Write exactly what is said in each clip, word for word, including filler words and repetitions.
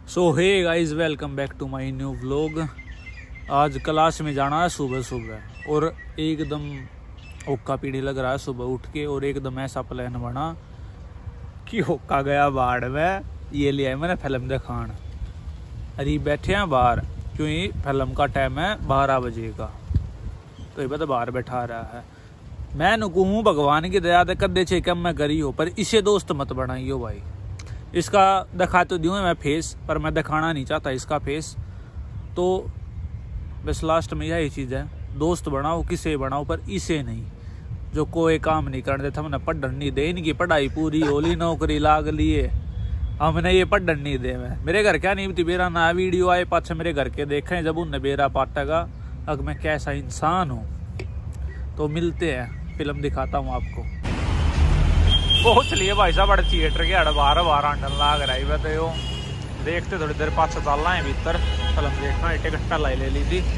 So hey guys, welcome back to my new vlog. आज class में जाना है सुबह सुबह और एकदम ओक्का पीढ़ी लग रहा है सुबह उठ के। और एकदम ऐसा प्लान बना कि ओक्का गया बाढ़ में, ये लिया है मैंने फिल्म दिखान। अरे बैठे हैं बाहर क्योंकि फिल्म का टाइम है बारह बजे का, तो ये बता बाहर बैठा रहा है। मैं नुकू हूँ भगवान की दया कदे छे कम मैं करी हो, पर इसे दोस्त मत बनाइयो भाई। इसका दिखा तो दूँ मैं फेस, पर मैं दिखाना नहीं चाहता इसका फेस। तो बस लास्ट में यही चीज़ है, दोस्त बनाओ किसे बनाओ पर इसे नहीं, जो कोई काम नहीं करने देता। हमने पढ़न नहीं दे, इनकी पढ़ाई पूरी होली, नौकरी लाग लिए, हमने ये पढ़न नहीं दे। मैं मेरे घर क्या नहीं थी बेरा ना वीडियो आए पाछे मेरे घर के देखें जब उनने बेरा पाटेगा अब मैं कैसा इंसान हूँ। तो मिलते हैं, फिल्म दिखाता हूँ आपको। पहुंच लिए भाई साहब बड़े थिएटर के अड़ बारह बारह अंडन लाग रहा है। तो देखते थोड़ी देर पास चलना है भीतर, फिल्म देखना। टिकट लाई ले ली थी।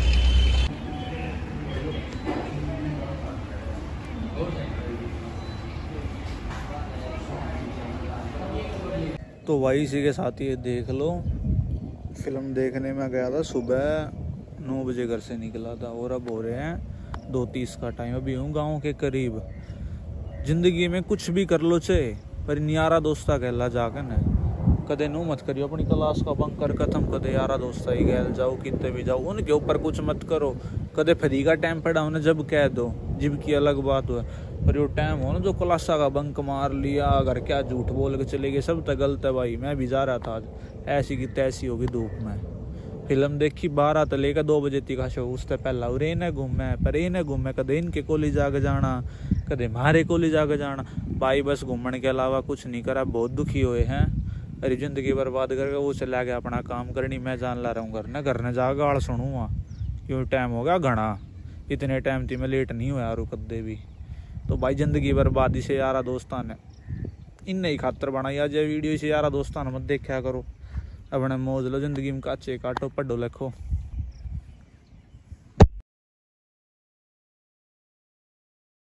तो भाई इसी के साथ ये देख लो, फिल्म देखने में गया था सुबह नौ बजे घर से निकला था और अब हो रहे हैं दो तीस का टाइम। अभी हूँ गाँव के करीब। जिंदगी में कुछ भी कर लो चे, पर यारा दोस्ता कहला जाकर न कदे नू मत करियो अपनी क्लास का बंक कर खत्म। कदे यारा दोस्ता ही गैल जाओ, कितने भी जाओ, उनके ऊपर कुछ मत करो। कदे फ्री का टाइम पड़ा उन्हें जब कह दो, जिब की अलग बात हो। पर जो टाइम हो ना जो क्लासा का बंक मार लिया, अगर क्या झूठ बोल के चले गए, सब तो गलत है भाई। मैं भी जा रहा था आज, ऐसी की तैसी होगी धूप में। फिल्म देखी बारह तो लेकर दो बजे तक शो, उससे पहला और इन्हें घूमे पर इन्हें घूमे कदे इनके कॉलेज आगे जाना, कदे हमारे कॉलेज आगे जाना। भाई बस घूमने के अलावा कुछ नहीं करा, बहुत दुखी हुए हैं। अरे जिंदगी बर्बाद करके वो चला गया अपना काम करनी। मैं जान ला रहा हूँ घर ने घर ने जाकर गाल सुनूंगा क्यों टाइम हो गया घना। इतने टाइम थी मैं लेट नहीं हुआ यार कदे भी। तो भाई जिंदगी बर्बादी से यारा दोस्तान ने इन ही खातर बनाई आज वीडियो। से यारा दोस्तान मत देखा करो, अपने मौज लो, जिंदगी में काचे काटो, पढ़ो लिखो।